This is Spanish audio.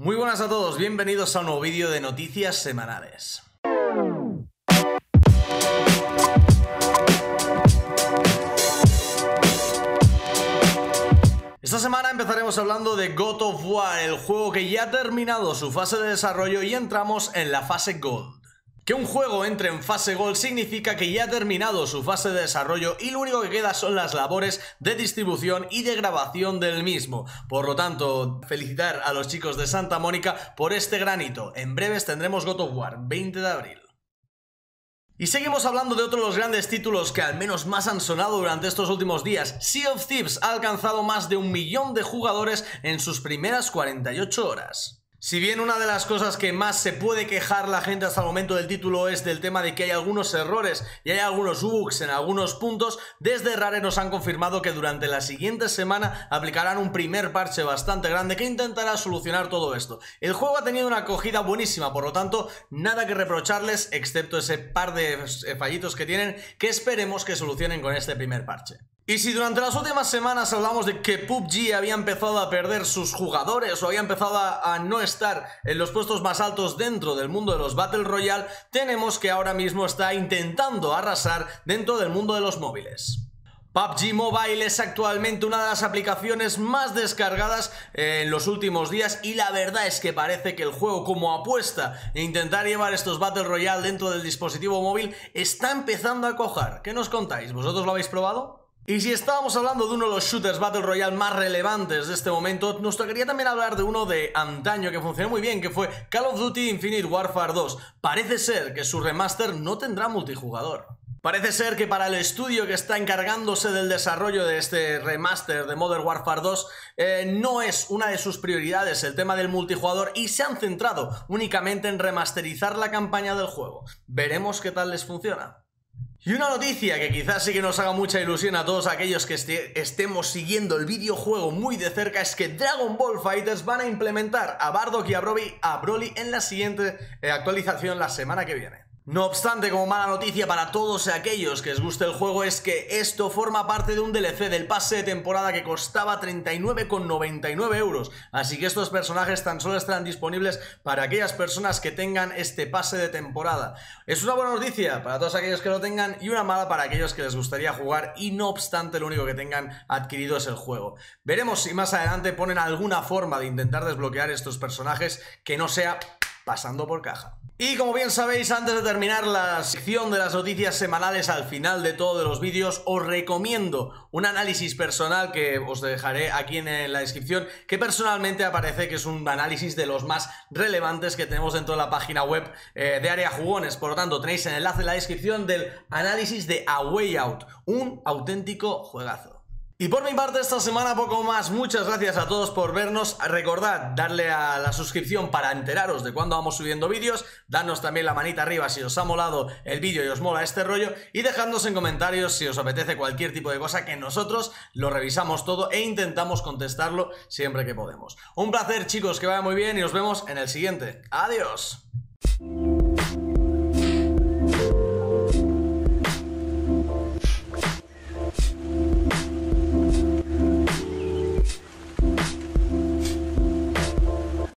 Muy buenas a todos, bienvenidos a un nuevo vídeo de noticias semanales. Esta semana empezaremos hablando de God of War, el juego que ya ha terminado su fase de desarrollo y entramos en la fase Gold. Que un juego entre en fase Gold significa que ya ha terminado su fase de desarrollo y lo único que queda son las labores de distribución y de grabación del mismo. Por lo tanto, felicitar a los chicos de Santa Mónica por este gran hito. En breves tendremos God of War, 20 de abril. Y seguimos hablando de otro de los grandes títulos que al menos más han sonado durante estos últimos días. Sea of Thieves ha alcanzado más de 1 millón de jugadores en sus primeras 48 horas. Si bien una de las cosas que más se puede quejar la gente hasta el momento del título es del tema de que hay algunos errores y hay algunos bugs en algunos puntos, desde Rare nos han confirmado que durante la siguiente semana aplicarán un primer parche bastante grande que intentará solucionar todo esto. El juego ha tenido una acogida buenísima, por lo tanto, nada que reprocharles, excepto ese par de fallitos que tienen, que esperemos que solucionen con este primer parche. Y si durante las últimas semanas hablamos de que PUBG había empezado a perder sus jugadores o había empezado a no estar en los puestos más altos dentro del mundo de los Battle Royale, tenemos que ahora mismo está intentando arrasar dentro del mundo de los móviles. PUBG Mobile es actualmente una de las aplicaciones más descargadas en los últimos días y la verdad es que parece que el juego, como apuesta e intentar llevar estos Battle Royale dentro del dispositivo móvil, está empezando a cojar. ¿Qué nos contáis? ¿Vosotros lo habéis probado? Y si estábamos hablando de uno de los shooters Battle Royale más relevantes de este momento, nos tocaría también hablar de uno de antaño que funcionó muy bien, que fue Call of Duty Infinite Warfare 2. Parece ser que su remaster no tendrá multijugador. Parece ser que para el estudio que está encargándose del desarrollo de este remaster de Modern Warfare 2 no es una de sus prioridades el tema del multijugador y se han centrado únicamente en remasterizar la campaña del juego. Veremos qué tal les funciona. Y una noticia que quizás sí que nos haga mucha ilusión a todos aquellos que estemos siguiendo el videojuego muy de cerca es que Dragon Ball FighterZ van a implementar a Bardock y a Broly en la siguiente actualización la semana que viene. No obstante, como mala noticia para todos aquellos que les guste el juego es que esto forma parte de un DLC del pase de temporada que costaba 39,99 €, así que estos personajes tan solo estarán disponibles para aquellas personas que tengan este pase de temporada. Es una buena noticia para todos aquellos que lo tengan y una mala para aquellos que les gustaría jugar y no obstante lo único que tengan adquirido es el juego. Veremos si más adelante ponen alguna forma de intentar desbloquear estos personajes que no sea pasando por caja. Y como bien sabéis, antes de terminar la sección de las noticias semanales al final de todos los vídeos, os recomiendo un análisis personal que os dejaré aquí en la descripción, que personalmente aparece que es un análisis de los más relevantes que tenemos dentro de la página web de Área Jugones. Por lo tanto, tenéis el enlace en la descripción del análisis de A Way Out, un auténtico juegazo. Y por mi parte esta semana poco más, muchas gracias a todos por vernos, recordad darle a la suscripción para enteraros de cuando vamos subiendo vídeos, dadnos también la manita arriba si os ha molado el vídeo y os mola este rollo y dejadnos en comentarios si os apetece cualquier tipo de cosa que nosotros lo revisamos todo e intentamos contestarlo siempre que podemos. Un placer chicos, que vaya muy bien y nos vemos en el siguiente. ¡Adiós!